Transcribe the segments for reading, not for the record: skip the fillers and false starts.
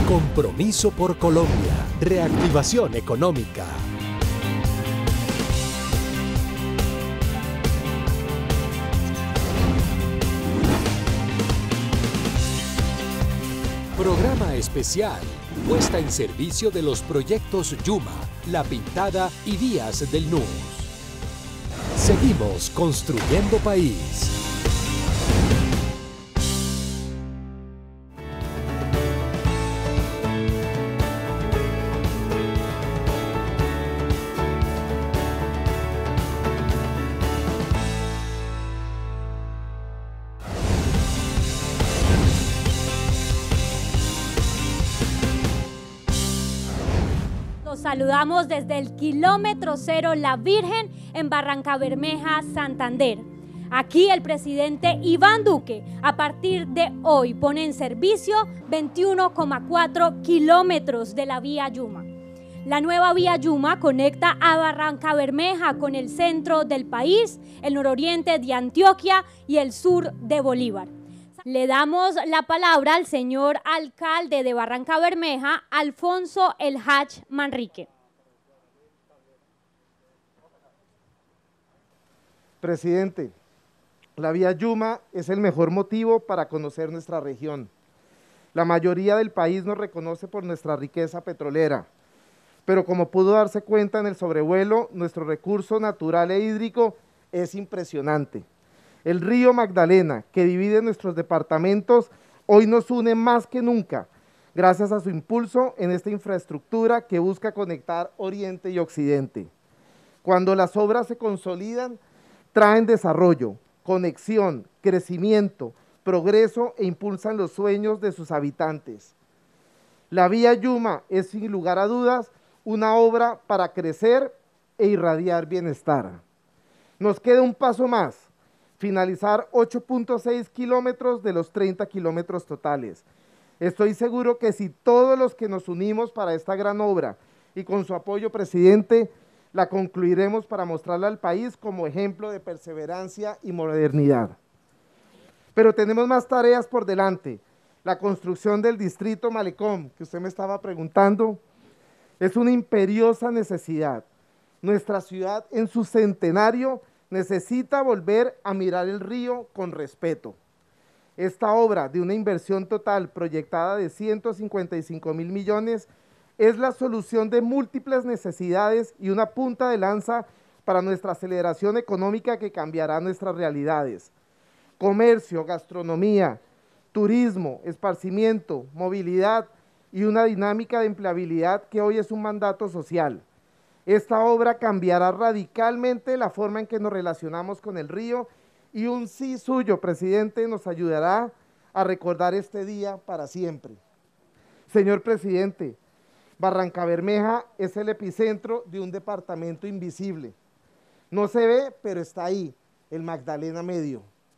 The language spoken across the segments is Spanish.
Compromiso por Colombia. Reactivación económica. Programa especial. Puesta en servicio de los proyectos Yuma, La Pintada y Vías del NUS. Seguimos construyendo país. Saludamos desde el kilómetro cero La Virgen en Barrancabermeja, Santander. Aquí el presidente Iván Duque a partir de hoy pone en servicio 21,4 kilómetros de la vía Yuma. La nueva vía Yuma conecta a Barrancabermeja con el centro del país, el nororiente de Antioquia y el sur de Bolívar. Le damos la palabra al señor alcalde de Barrancabermeja, Alfonso El Hach Manrique. Presidente, la vía Yuma es el mejor motivo para conocer nuestra región. La mayoría del país nos reconoce por nuestra riqueza petrolera, pero como pudo darse cuenta en el sobrevuelo, nuestro recurso natural e hídrico es impresionante. El río Magdalena, que divide nuestros departamentos, hoy nos une más que nunca, gracias a su impulso en esta infraestructura que busca conectar Oriente y Occidente. Cuando las obras se consolidan, traen desarrollo, conexión, crecimiento, progreso e impulsan los sueños de sus habitantes. La vía Yuma es, sin lugar a dudas, una obra para crecer e irradiar bienestar. Nos queda un paso más. Finalizar 8.6 kilómetros de los 30 kilómetros totales. Estoy seguro que si todos los que nos unimos para esta gran obra y con su apoyo, presidente, la concluiremos para mostrarla al país como ejemplo de perseverancia y modernidad. Pero tenemos más tareas por delante. La construcción del distrito Malecón, que usted me estaba preguntando, es una imperiosa necesidad. Nuestra ciudad en su centenario necesita volver a mirar el río con respeto. Esta obra de una inversión total proyectada de 155.000 millones es la solución de múltiples necesidades y una punta de lanza para nuestra aceleración económica que cambiará nuestras realidades. Comercio, gastronomía, turismo, esparcimiento, movilidad y una dinámica de empleabilidad que hoy es un mandato social. Esta obra cambiará radicalmente la forma en que nos relacionamos con el río y un sí suyo, presidente, nos ayudará a recordar este día para siempre. Señor presidente, Barrancabermeja es el epicentro de un departamento invisible. No se ve, pero está ahí, el Magdalena Medio.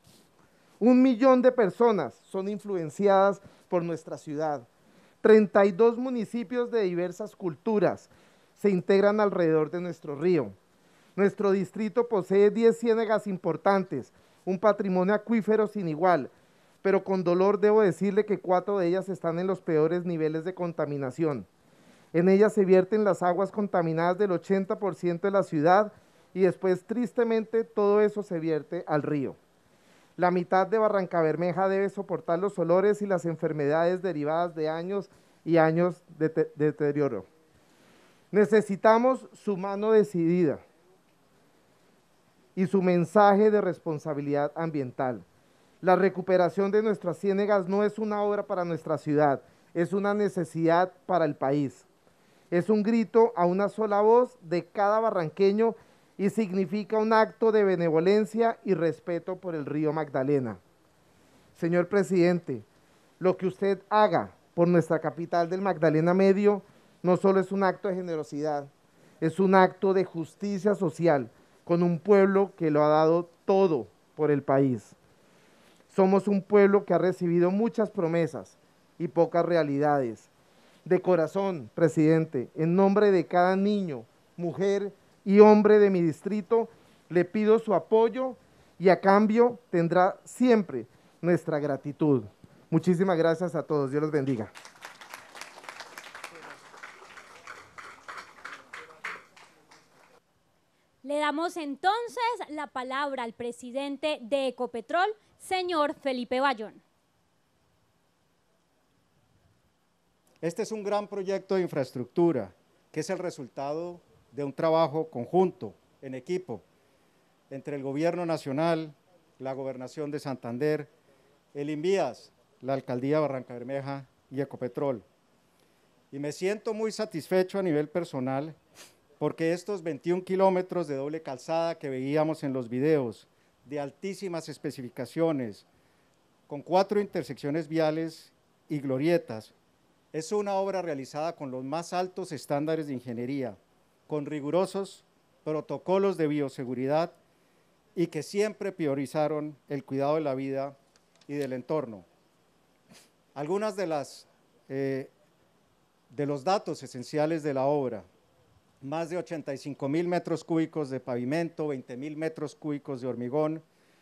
1 millón de personas son influenciadas por nuestra ciudad. 32 municipios de diversas culturas se integran alrededor de nuestro río. Nuestro distrito posee 10 ciénegas importantes, un patrimonio acuífero sin igual, pero con dolor debo decirle que 4 de ellas están en los peores niveles de contaminación. En ellas se vierten las aguas contaminadas del 80% de la ciudad y después, tristemente, todo eso se vierte al río. La mitad de Barrancabermeja debe soportar los olores y las enfermedades derivadas de años y años de deterioro. Necesitamos su mano decidida y su mensaje de responsabilidad ambiental. La recuperación de nuestras ciénegas no es una obra para nuestra ciudad, es una necesidad para el país. Es un grito a una sola voz de cada barranqueño y significa un acto de benevolencia y respeto por el río Magdalena. Señor presidente, lo que usted haga por nuestra capital del Magdalena Medio no solo es un acto de generosidad, es un acto de justicia social con un pueblo que lo ha dado todo por el país. Somos un pueblo que ha recibido muchas promesas y pocas realidades. De corazón, presidente, en nombre de cada niño, mujer y hombre de mi distrito, le pido su apoyo y a cambio tendrá siempre nuestra gratitud. Muchísimas gracias a todos. Dios los bendiga. damos entonces la palabra al presidente de Ecopetrol, señor Felipe Bayón. Este es un gran proyecto de infraestructura que es el resultado de un trabajo conjunto, en equipo, entre el Gobierno Nacional, la Gobernación de Santander, el INVIAS, la Alcaldía de Barrancabermeja y Ecopetrol. Y me siento muy satisfecho a nivel personal porque estos 21 kilómetros de doble calzada que veíamos en los videos, de altísimas especificaciones, con 4 intersecciones viales y glorietas, es una obra realizada con los más altos estándares de ingeniería, con rigurosos protocolos de bioseguridad y que siempre priorizaron el cuidado de la vida y del entorno. Algunas de los datos esenciales de la obra: más de 85.000 metros cúbicos de pavimento, 20.000 metros cúbicos de hormigón,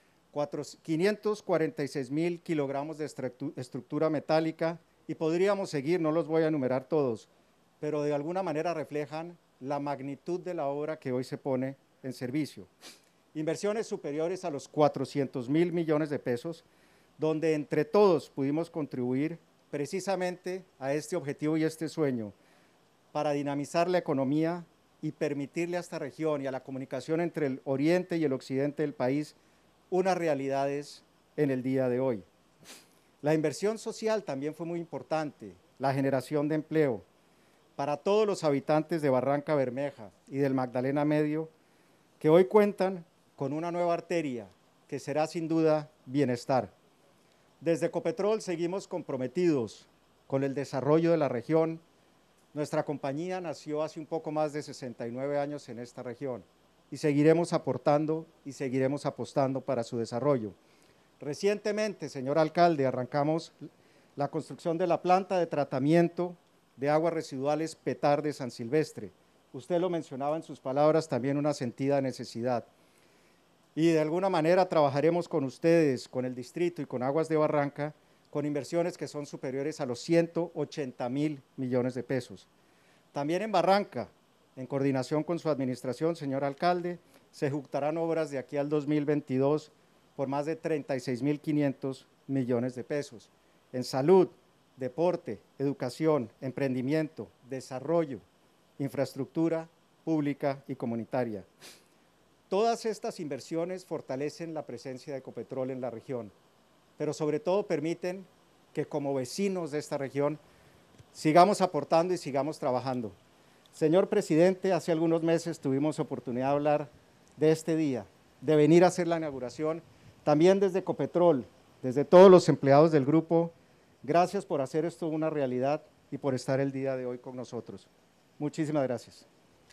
546.000 kilogramos de estructura metálica, y podríamos seguir, no los voy a enumerar todos, pero de alguna manera reflejan la magnitud de la obra que hoy se pone en servicio. Inversiones superiores a los 400.000 millones de pesos, donde entre todos pudimos contribuir precisamente a este objetivo y este sueño, para dinamizar la economía y permitirle a esta región y a la comunicación entre el oriente y el occidente del país unas realidades en el día de hoy. La inversión social también fue muy importante, la generación de empleo para todos los habitantes de Barrancabermeja y del Magdalena Medio, que hoy cuentan con una nueva arteria que será sin duda bienestar. Desde Ecopetrol seguimos comprometidos con el desarrollo de la región. Nuestra compañía nació hace un poco más de 69 años en esta región y seguiremos aportando y seguiremos apostando para su desarrollo. Recientemente, señor alcalde, arrancamos la construcción de la planta de tratamiento de aguas residuales Petar de San Silvestre. Usted lo mencionaba en sus palabras, también una sentida necesidad. Y de alguna manera trabajaremos con ustedes, con el distrito y con Aguas de Barranca, con inversiones que son superiores a los 180.000 millones de pesos. También en Barranca, en coordinación con su administración, señor alcalde, se ejecutarán obras de aquí al 2022 por más de 36.500 millones de pesos. En salud, deporte, educación, emprendimiento, desarrollo, infraestructura pública y comunitaria. Todas estas inversiones fortalecen la presencia de Ecopetrol en la región, pero sobre todo permiten que como vecinos de esta región sigamos aportando y sigamos trabajando. Señor presidente, hace algunos meses tuvimos oportunidad de hablar de este día, de venir a hacer la inauguración, también desde Ecopetrol, desde todos los empleados del grupo. Gracias por hacer esto una realidad y por estar el día de hoy con nosotros. Muchísimas gracias.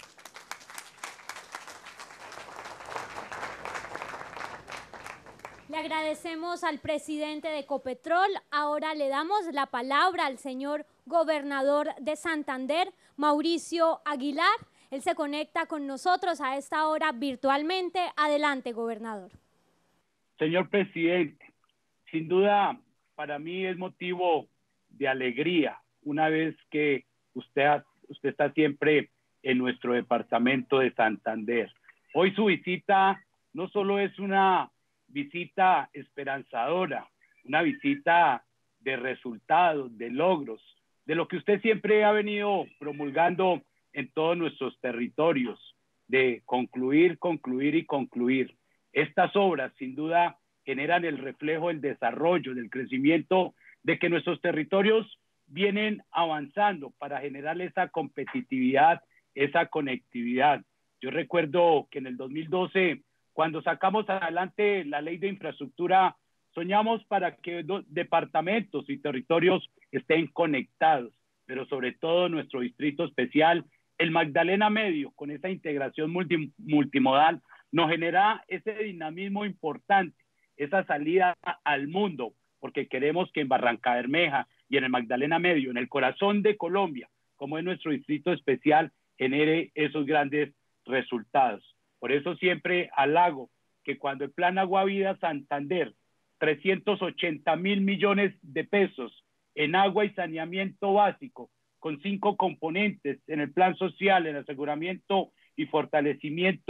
Le agradecemos al presidente de Ecopetrol. Ahora le damos la palabra al señor gobernador de Santander, Mauricio Aguilar. Él se conecta con nosotros a esta hora virtualmente. Adelante, gobernador. Señor presidente, sin duda para mí es motivo de alegría una vez que usted está siempre en nuestro departamento de Santander. Hoy su visita no solo es una visita esperanzadora, una visita de resultados, de logros, de lo que usted siempre ha venido promulgando en todos nuestros territorios, de concluir, concluir y concluir. Estas obras sin duda generan el reflejo del desarrollo, del crecimiento, de que nuestros territorios vienen avanzando para generar esa competitividad, esa conectividad. Yo recuerdo que en el 2012, cuando sacamos adelante la ley de infraestructura, soñamos para que departamentos y territorios estén conectados, pero sobre todo nuestro distrito especial, el Magdalena Medio, con esa integración multimodal, nos genera ese dinamismo importante, esa salida al mundo, porque queremos que en Barrancabermeja y en el Magdalena Medio, en el corazón de Colombia, como es nuestro distrito especial, genere esos grandes resultados. Por eso siempre halago que cuando el Plan Agua Vida Santander, 380.000 millones de pesos en agua y saneamiento básico, con 5 componentes en el plan social, en aseguramiento y fortalecimiento,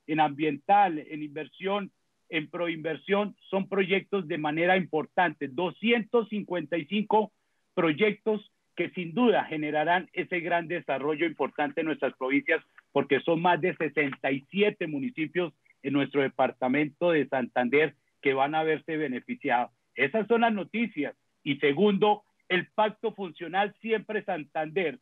en ambiental, en inversión, en proinversión, son proyectos de manera importante. 255 proyectos que sin duda generarán ese gran desarrollo importante en nuestras provincias, porque son más de 67 municipios en nuestro departamento de Santander que van a verse beneficiados. Esas son las noticias. Y segundo, el Pacto Funcional Siempre Santander,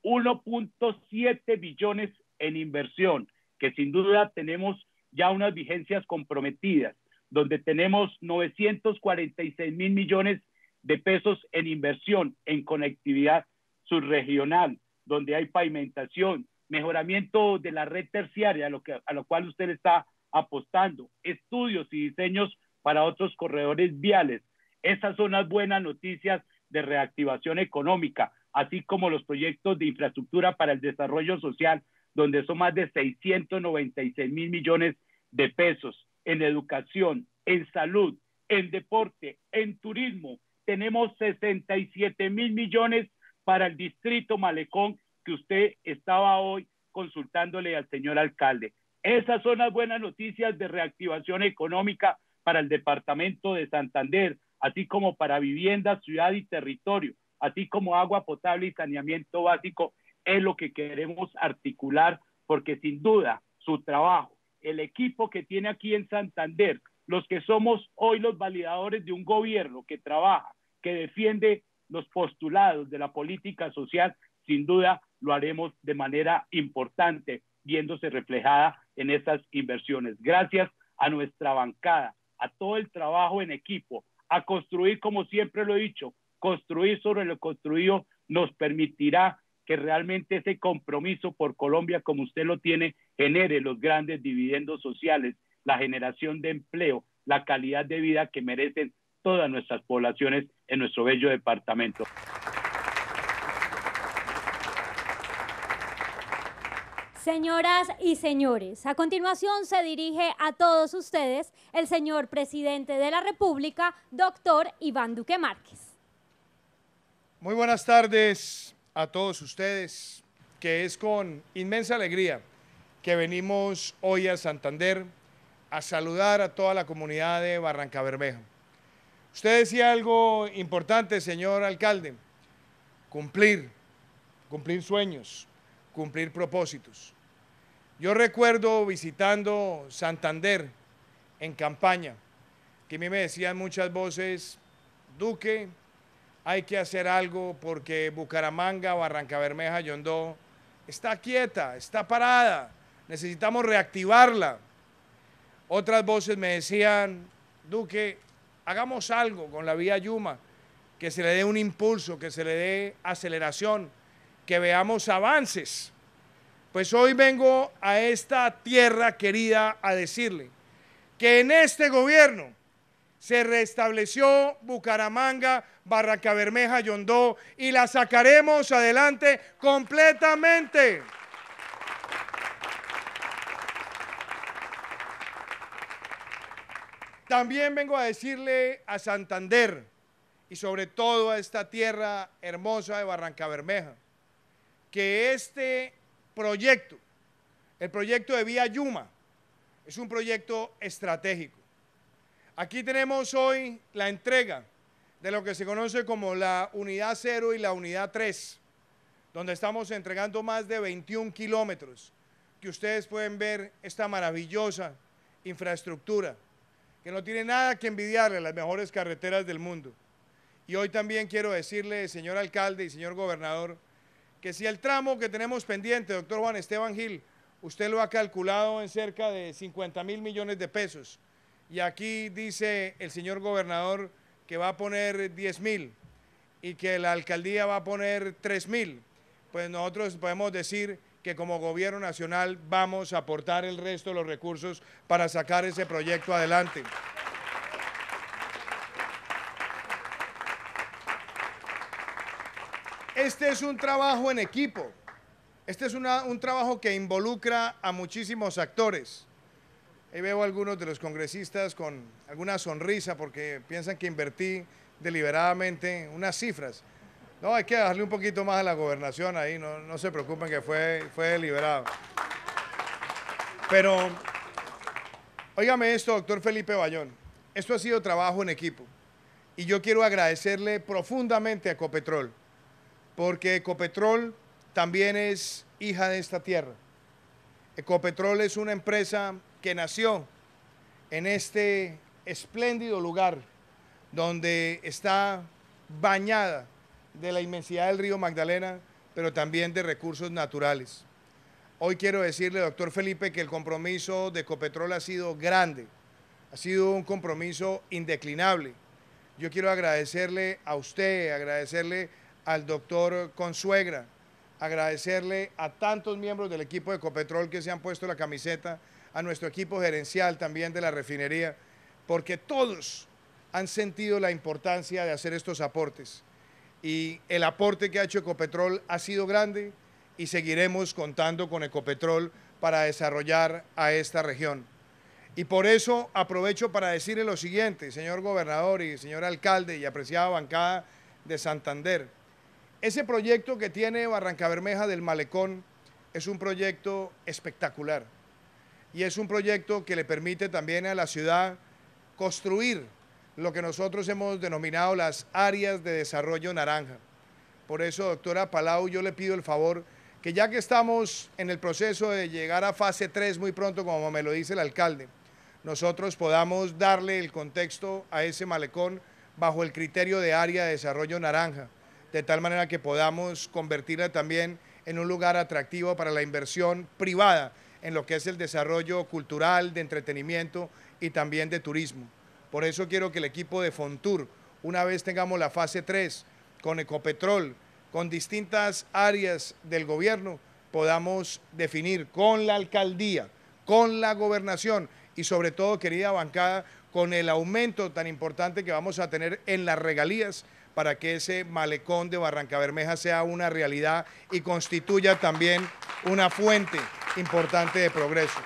1.7 billones en inversión, que sin duda tenemos ya unas vigencias comprometidas, donde tenemos 946 mil millones de pesos en inversión en conectividad subregional, donde hay pavimentación, mejoramiento de la red terciaria, a lo cual usted está apostando, estudios y diseños para otros corredores viales. Esas son las buenas noticias de reactivación económica, así como los proyectos de infraestructura para el desarrollo social, donde son más de 696 mil millones de pesos en educación, en salud, en deporte, en turismo. Tenemos 67 mil millones para el distrito Malecón, que usted estaba hoy consultándole al señor alcalde. Esas son las buenas noticias de reactivación económica para el departamento de Santander, así como para vivienda, ciudad y territorio, así como agua potable y saneamiento básico. Es lo que queremos articular, porque sin duda su trabajo, el equipo que tiene aquí en Santander, los que somos hoy los validadores de un gobierno que trabaja, que defiende los postulados de la política social, sin duda lo haremos de manera importante, viéndose reflejada en esas inversiones. Gracias a nuestra bancada, a todo el trabajo en equipo, a construir, como siempre lo he dicho, construir sobre lo construido nos permitirá que realmente ese compromiso por Colombia, como usted lo tiene, genere los grandes dividendos sociales, la generación de empleo, la calidad de vida que merecen todas nuestras poblaciones en nuestro bello departamento. Señoras y señores, a continuación se dirige a todos ustedes el señor presidente de la República, doctor Iván Duque Márquez. Muy buenas tardes a todos ustedes, que es con inmensa alegría que venimos hoy a Santander a saludar a toda la comunidad de Barrancabermeja. Usted decía algo importante, señor alcalde: cumplir sueños, cumplir propósitos. Yo recuerdo visitando Santander en campaña, que a mí me decían muchas voces: Duque, hay que hacer algo porque Bucaramanga, Barrancabermeja, Yondó está quieta, está parada, necesitamos reactivarla. Otras voces me decían: Duque, hagamos algo con la vía Yuma, que se le dé un impulso, que se le dé aceleración, que veamos avances. Pues hoy vengo a esta tierra querida a decirle que en este gobierno se restableció Bucaramanga, Barrancabermeja, Yondó, y la sacaremos adelante completamente. También vengo a decirle a Santander, y sobre todo a esta tierra hermosa de Barrancabermeja, que este proyecto, el proyecto de vía Yuma, es un proyecto estratégico. Aquí tenemos hoy la entrega de lo que se conoce como la unidad 0 y la unidad 3, donde estamos entregando más de 21 kilómetros, que ustedes pueden ver esta maravillosa infraestructura, que no tiene nada que envidiarle a las mejores carreteras del mundo. Y hoy también quiero decirle, señor alcalde y señor gobernador, que si el tramo que tenemos pendiente, doctor Juan Esteban Gil, usted lo ha calculado en cerca de 50.000 millones de pesos, y aquí dice el señor gobernador que va a poner 10.000 y que la alcaldía va a poner 3.000, pues nosotros podemos decir que como gobierno nacional vamos a aportar el resto de los recursos para sacar ese proyecto adelante. Este es un trabajo en equipo, este es un trabajo que involucra a muchísimos actores. Ahí veo a algunos de los congresistas con alguna sonrisa porque piensan que invertí deliberadamente unas cifras. No, hay que darle un poquito más a la gobernación ahí, no se preocupen que fue deliberado. Pero Óigame esto, doctor Felipe Bayón. Esto ha sido trabajo en equipo. Y yo quiero agradecerle profundamente a Ecopetrol, porque Ecopetrol también es hija de esta tierra. Ecopetrol es una empresa que nació en este espléndido lugar donde está bañada de la inmensidad del río Magdalena, pero también de recursos naturales. Hoy quiero decirle, doctor Felipe, que el compromiso de Ecopetrol ha sido grande, ha sido un compromiso indeclinable. Yo quiero agradecerle a usted, agradecerle al doctor Consuegra, agradecerle a tantos miembros del equipo de Ecopetrol que se han puesto la camiseta, a nuestro equipo gerencial también de la refinería, porque todos han sentido la importancia de hacer estos aportes. Y el aporte que ha hecho Ecopetrol ha sido grande y seguiremos contando con Ecopetrol para desarrollar a esta región. Y por eso aprovecho para decirle lo siguiente, señor gobernador y señor alcalde y apreciada bancada de Santander. Ese proyecto que tiene Barrancabermeja del Malecón es un proyecto espectacular y es un proyecto que le permite también a la ciudad construir lo que nosotros hemos denominado las áreas de desarrollo naranja. Por eso, doctora Palau, yo le pido el favor que ya que estamos en el proceso de llegar a fase 3 muy pronto, como me lo dice el alcalde, nosotros podamos darle el contexto a ese malecón bajo el criterio de área de desarrollo naranja, de tal manera que podamos convertirla también en un lugar atractivo para la inversión privada en lo que es el desarrollo cultural, de entretenimiento y también de turismo. Por eso quiero que el equipo de Fontur, una vez tengamos la fase 3 con Ecopetrol, con distintas áreas del gobierno, podamos definir con la alcaldía, con la gobernación y sobre todo, querida bancada, con el aumento tan importante que vamos a tener en las regalías para que ese malecón de Barrancabermeja sea una realidad y constituya también una fuente importante de progreso.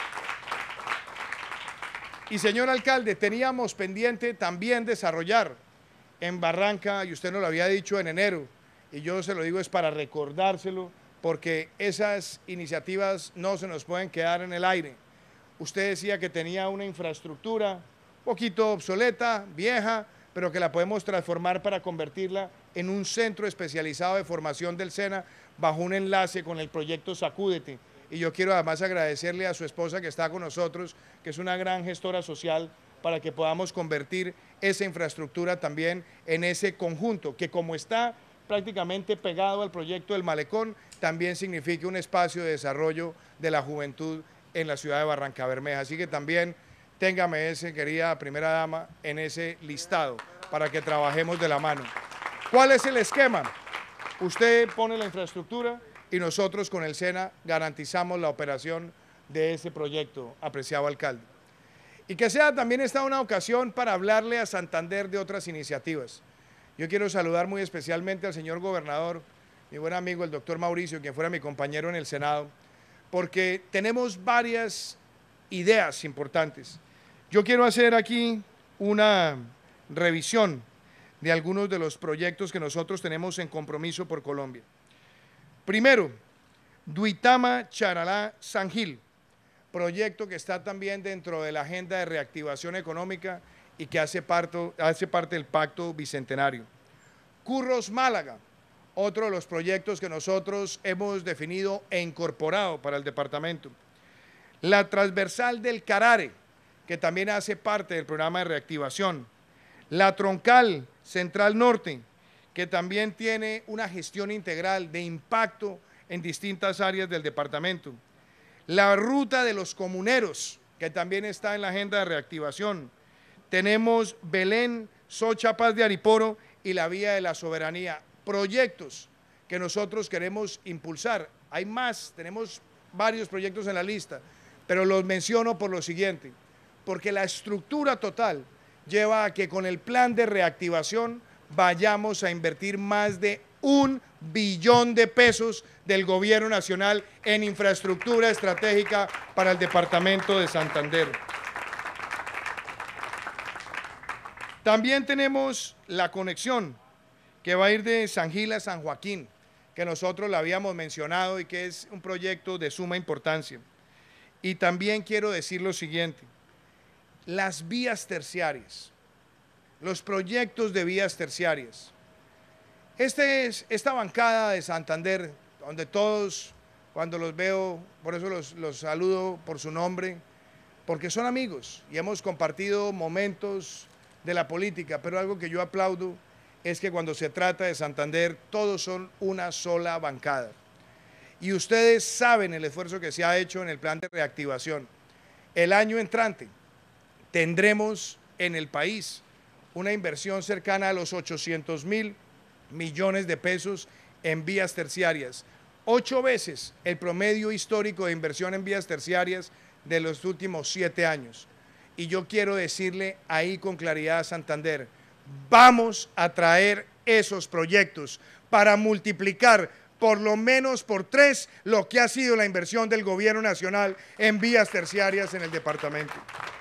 Y señor alcalde, teníamos pendiente también desarrollar en Barranca, y usted nos lo había dicho en enero, y yo se lo digo es para recordárselo, porque esas iniciativas no se nos pueden quedar en el aire. Usted decía que tenía una infraestructura un poquito obsoleta, vieja, pero que la podemos transformar para convertirla en un centro especializado de formación del SENA bajo un enlace con el proyecto Sacúdete. Y yo quiero además agradecerle a su esposa que está con nosotros, que es una gran gestora social, para que podamos convertir esa infraestructura también en ese conjunto, que como está prácticamente pegado al proyecto del Malecón, también signifique un espacio de desarrollo de la juventud en la ciudad de Barrancabermeja. Así que también téngame ese, querida primera dama, en ese listado para que trabajemos de la mano. ¿Cuál es el esquema? Usted pone la infraestructura y nosotros con el SENA garantizamos la operación de ese proyecto, apreciado alcalde. Y que sea también esta una ocasión para hablarle a Santander de otras iniciativas. Yo quiero saludar muy especialmente al señor gobernador, mi buen amigo el doctor Mauricio, quien fuera mi compañero en el Senado, porque tenemos varias ideas importantes. Yo quiero hacer aquí una revisión de algunos de los proyectos que nosotros tenemos en Compromiso por Colombia. Primero, Duitama, Charalá, San Gil, proyecto que está también dentro de la agenda de reactivación económica y que hace parte del Pacto Bicentenario. Curros, Málaga, otro de los proyectos que nosotros hemos definido e incorporado para el departamento. La transversal del Carare, que también hace parte del programa de reactivación. La troncal Central Norte, que también tiene una gestión integral de impacto en distintas áreas del departamento. La ruta de los comuneros, que también está en la agenda de reactivación. Tenemos Belén, Socha, Paz de Ariporo y la vía de la soberanía. Proyectos que nosotros queremos impulsar. Hay más, tenemos varios proyectos en la lista, pero los menciono por lo siguiente, porque la estructura total lleva a que con el plan de reactivación vayamos a invertir más de 1 billón de pesos del gobierno nacional en infraestructura estratégica para el departamento de Santander. También tenemos la conexión que va a ir de San Gil a San Joaquín, que nosotros la habíamos mencionado y que es un proyecto de suma importancia. Y también quiero decir lo siguiente, las vías terciarias, los proyectos de vías terciarias. Esta bancada de Santander, donde todos, cuando los veo, por eso los saludo por su nombre, porque son amigos y hemos compartido momentos de la política, pero algo que yo aplaudo es que cuando se trata de Santander, todos son una sola bancada. Y ustedes saben el esfuerzo que se ha hecho en el plan de reactivación. El año entrante tendremos en el país una inversión cercana a los 800.000 millones de pesos en vías terciarias, 8 veces el promedio histórico de inversión en vías terciarias de los últimos 7 años. Y yo quiero decirle ahí con claridad a Santander, vamos a traer esos proyectos para multiplicar por lo menos por 3 lo que ha sido la inversión del gobierno nacional en vías terciarias en el departamento.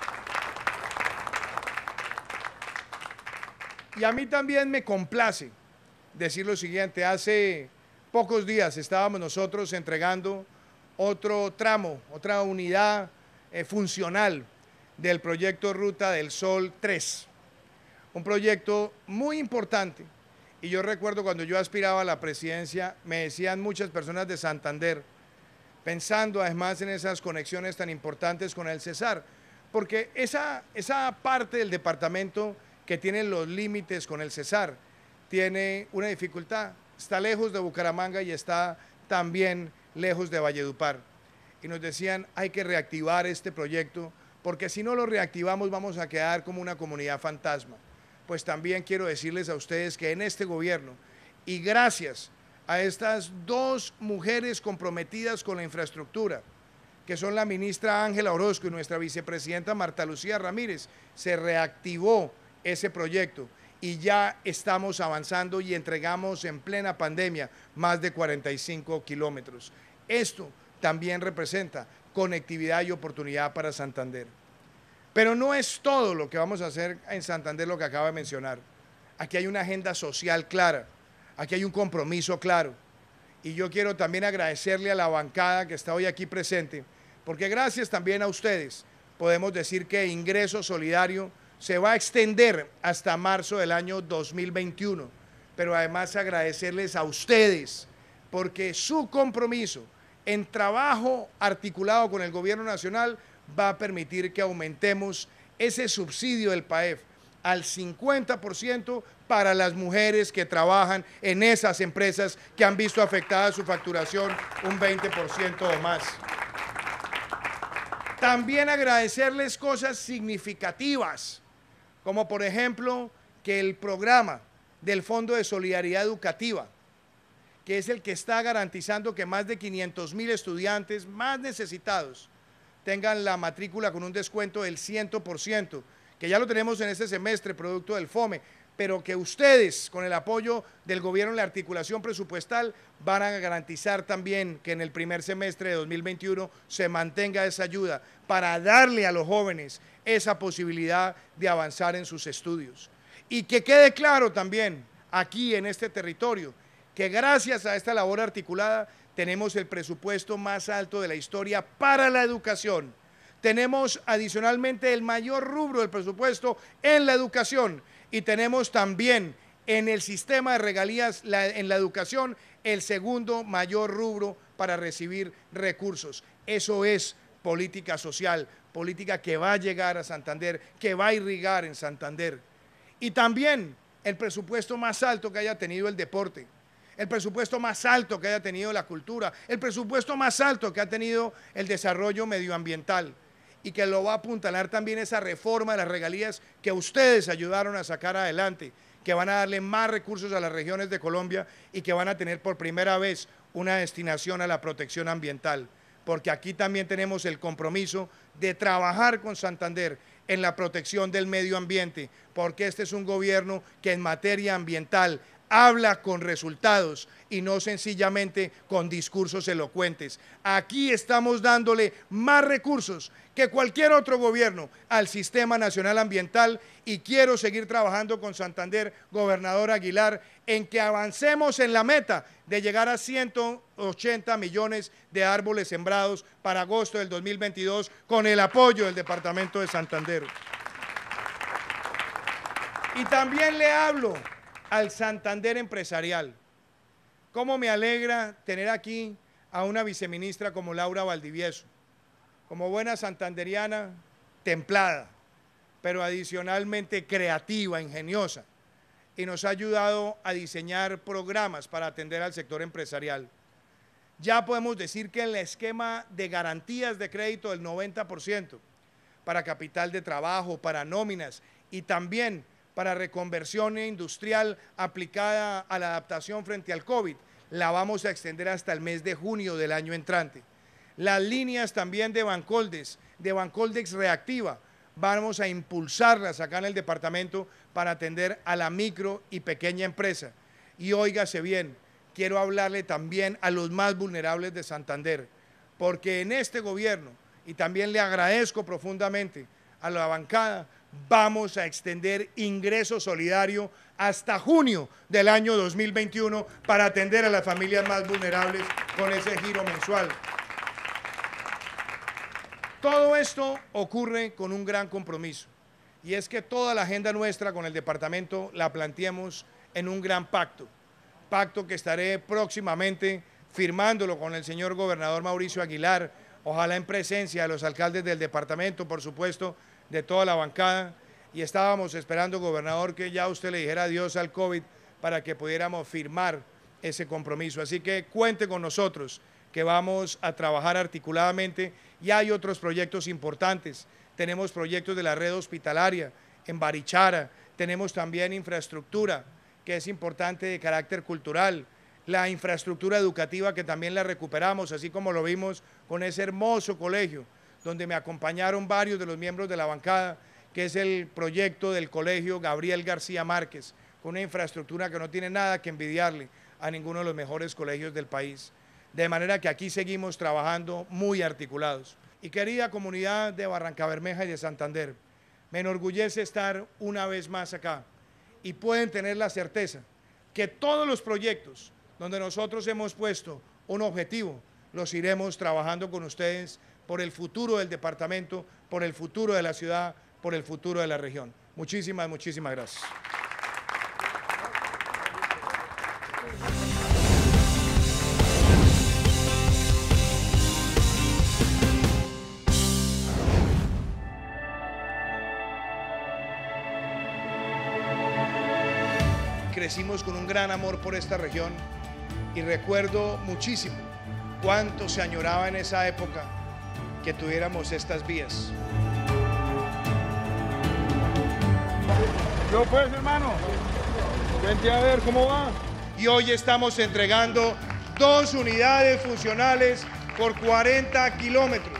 Y a mí también me complace decir lo siguiente, hace pocos días estábamos nosotros entregando otro tramo, otra unidad funcional del proyecto Ruta del Sol 3, un proyecto muy importante. Y yo recuerdo cuando yo aspiraba a la presidencia, me decían muchas personas de Santander, pensando además en esas conexiones tan importantes con el Cesar, porque esa parte del departamento que tiene los límites con el Cesar tiene una dificultad, está lejos de Bucaramanga y está también lejos de Valledupar. Y nos decían, hay que reactivar este proyecto, porque si no lo reactivamos vamos a quedar como una comunidad fantasma. Pues también quiero decirles a ustedes que en este gobierno, y gracias a estas 2 mujeres comprometidas con la infraestructura, que son la ministra Ángela Orozco y nuestra vicepresidenta Marta Lucía Ramírez, se reactivó ese proyecto y ya estamos avanzando y entregamos en plena pandemia más de 45 kilómetros. Esto también representa conectividad y oportunidad para Santander. Pero no es todo lo que vamos a hacer en Santander lo que acaba de mencionar. Aquí hay una agenda social clara, aquí hay un compromiso claro. Y yo quiero también agradecerle a la bancada que está hoy aquí presente, porque gracias también a ustedes podemos decir que Ingreso Solidario se va a extender hasta marzo del año 2021. Pero además agradecerles a ustedes, porque su compromiso en trabajo articulado con el gobierno nacional va a permitir que aumentemos ese subsidio del PAEF al 50% para las mujeres que trabajan en esas empresas que han visto afectada su facturación un 20% o más. También agradecerles cosas significativas, como por ejemplo que el programa del Fondo de Solidaridad Educativa, que es el que está garantizando que más de 500.000 estudiantes más necesitados tengan la matrícula con un descuento del 100%, que ya lo tenemos en este semestre, producto del FOME, pero que ustedes, con el apoyo del gobierno en la articulación presupuestal, van a garantizar también que en el primer semestre de 2021 se mantenga esa ayuda para darle a los jóvenes esa posibilidad de avanzar en sus estudios. Y que quede claro también aquí en este territorio que gracias a esta labor articulada tenemos el presupuesto más alto de la historia para la educación. Tenemos adicionalmente el mayor rubro del presupuesto en la educación y tenemos también en el sistema de regalías en la educación el segundo mayor rubro para recibir recursos. Eso es política social, política que va a llegar a Santander, que va a irrigar en Santander. Y también el presupuesto más alto que haya tenido el deporte, el presupuesto más alto que haya tenido la cultura, el presupuesto más alto que ha tenido el desarrollo medioambiental, y que lo va a apuntalar también esa reforma de las regalías que ustedes ayudaron a sacar adelante, que van a darle más recursos a las regiones de Colombia y que van a tener por primera vez una destinación a la protección ambiental, porque aquí también tenemos el compromiso de trabajar con Santander en la protección del medio ambiente, porque este es un gobierno que en materia ambiental habla con resultados y no sencillamente con discursos elocuentes. Aquí estamos dándole más recursos que cualquier otro gobierno al Sistema Nacional Ambiental y quiero seguir trabajando con Santander, gobernador Aguilar, en que avancemos en la meta de llegar a 180 millones de árboles sembrados para agosto del 2022 con el apoyo del Departamento de Santander. Y también le hablo al Santander empresarial. Cómo me alegra tener aquí a una viceministra como Laura Valdivieso, como buena santanderiana, templada, pero adicionalmente creativa, ingeniosa, y nos ha ayudado a diseñar programas para atender al sector empresarial. Ya podemos decir que el esquema de garantías de crédito del 90% para capital de trabajo, para nóminas y también para reconversión industrial aplicada a la adaptación frente al COVID, la vamos a extender hasta el mes de junio del año entrante. Las líneas también de Bancoldex Reactiva, vamos a impulsarlas acá en el departamento para atender a la micro y pequeña empresa. Y óigase bien, quiero hablarle también a los más vulnerables de Santander, porque en este gobierno, y también le agradezco profundamente a la bancada, vamos a extender ingreso solidario hasta junio del año 2021 para atender a las familias más vulnerables con ese giro mensual. Todo esto ocurre con un gran compromiso, y es que toda la agenda nuestra con el departamento la planteemos en un gran pacto que estaré próximamente firmándolo con el señor gobernador Mauricio Aguilar, ojalá en presencia de los alcaldes del departamento, por supuesto, de toda la bancada, y estábamos esperando, gobernador, que ya usted le dijera adiós al COVID para que pudiéramos firmar ese compromiso. Así que cuente con nosotros, que vamos a trabajar articuladamente, y hay otros proyectos importantes. Tenemos proyectos de la red hospitalaria en Barichara, tenemos también infraestructura, que es importante de carácter cultural, la infraestructura educativa que también la recuperamos, así como lo vimos con ese hermoso colegio, donde me acompañaron varios de los miembros de la bancada, que es el proyecto del colegio Gabriel García Márquez, con una infraestructura que no tiene nada que envidiarle a ninguno de los mejores colegios del país. De manera que aquí seguimos trabajando muy articulados. Y querida comunidad de Barrancabermeja y de Santander, me enorgullece estar una vez más acá, y pueden tener la certeza que todos los proyectos donde nosotros hemos puesto un objetivo, los iremos trabajando con ustedes por el futuro del departamento, por el futuro de la ciudad, por el futuro de la región. Muchísimas, muchísimas gracias. Crecimos con un gran amor por esta región y recuerdo muchísimo cuánto se añoraba en esa época que tuviéramos estas vías. Yo pues, hermano, vente a ver cómo va. Y hoy estamos entregando 2 unidades funcionales por 40 kilómetros.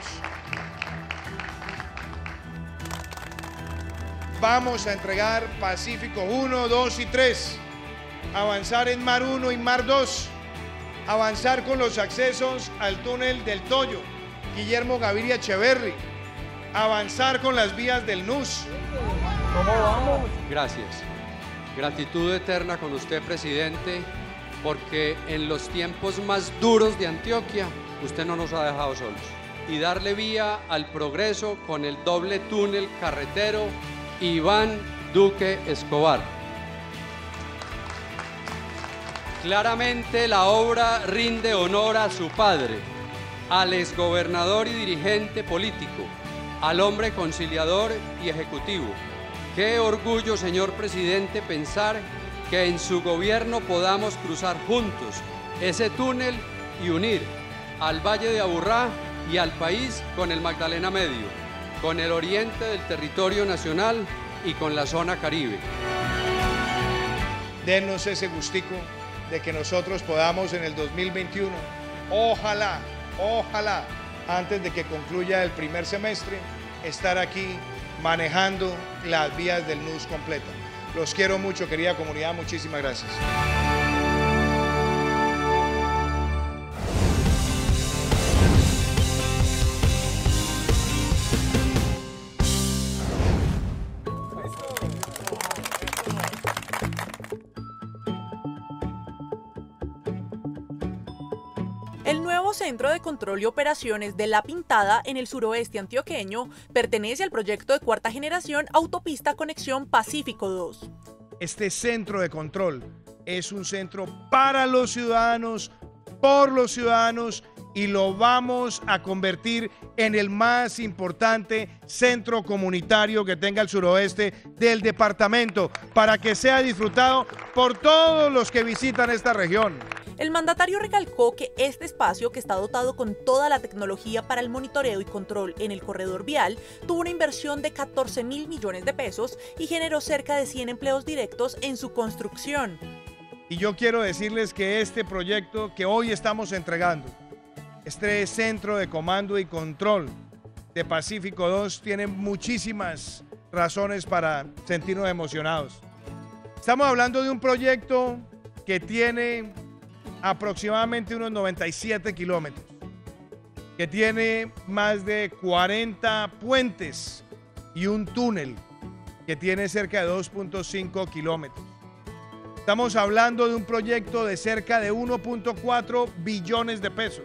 Vamos a entregar Pacífico 1, 2 y 3. Avanzar en Mar 1 y Mar 2, avanzar con los accesos al túnel del Toyo, Guillermo Gaviria Echeverri, avanzar con las vías del NUS. ¿Cómo vamos? Gracias. Gratitud eterna con usted, presidente, porque en los tiempos más duros de Antioquia, usted no nos ha dejado solos. Y darle vía al progreso con el doble túnel carretero Iván Duque Escobar. Claramente la obra rinde honor a su padre, al exgobernador y dirigente político, al hombre conciliador y ejecutivo. Qué orgullo, señor presidente, pensar que en su gobierno podamos cruzar juntos ese túnel y unir al Valle de Aburrá y al país con el Magdalena Medio, con el oriente del territorio nacional y con la zona Caribe. Denos ese gustico de que nosotros podamos en el 2021, ojalá, antes de que concluya el primer semestre, estar aquí manejando las vías del NUS completa. Los quiero mucho, querida comunidad, muchísimas gracias. El nuevo Centro de Control y Operaciones de La Pintada en el suroeste antioqueño pertenece al proyecto de cuarta generación Autopista Conexión Pacífico 2. Este centro de control es un centro para los ciudadanos, por los ciudadanos, y lo vamos a convertir en el más importante centro comunitario que tenga el suroeste del departamento, para que sea disfrutado por todos los que visitan esta región. El mandatario recalcó que este espacio, que está dotado con toda la tecnología para el monitoreo y control en el corredor vial, tuvo una inversión de 14.000 millones de pesos y generó cerca de 100 empleos directos en su construcción. Y yo quiero decirles que este proyecto que hoy estamos entregando, este centro de comando y control de Pacífico 2, tiene muchísimas razones para sentirnos emocionados. Estamos hablando de un proyecto que tiene aproximadamente unos 97 kilómetros, que tiene más de 40 puentes y un túnel que tiene cerca de 2.5 kilómetros. Estamos hablando de un proyecto de cerca de 1.4 billones de pesos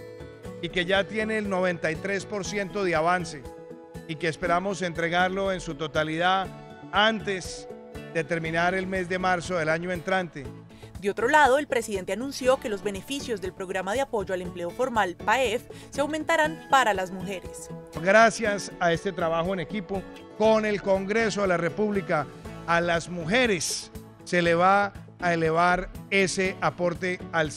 y que ya tiene el 93% de avance y que esperamos entregarlo en su totalidad antes de terminar el mes de marzo del año entrante. De otro lado, el presidente anunció que los beneficios del programa de apoyo al empleo formal PAEF se aumentarán para las mujeres. Gracias a este trabajo en equipo con el Congreso de la República, a las mujeres se le va a elevar ese aporte al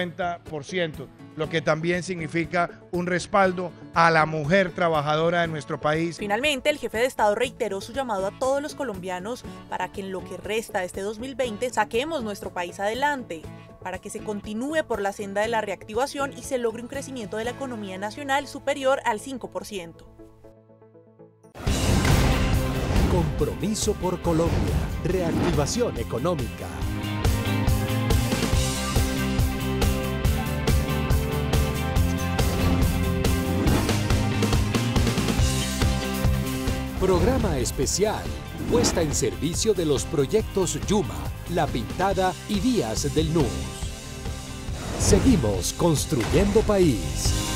50%, lo que también significa un respaldo a la mujer trabajadora de nuestro país. Finalmente, el jefe de Estado reiteró su llamado a todos los colombianos para que en lo que resta de este 2020 saquemos nuestro país adelante, para que se continúe por la senda de la reactivación y se logre un crecimiento de la economía nacional superior al 5%. Compromiso por Colombia. Reactivación económica. Programa especial, puesta en servicio de los proyectos Yuma, La Pintada y Vías del NUS. Seguimos construyendo país.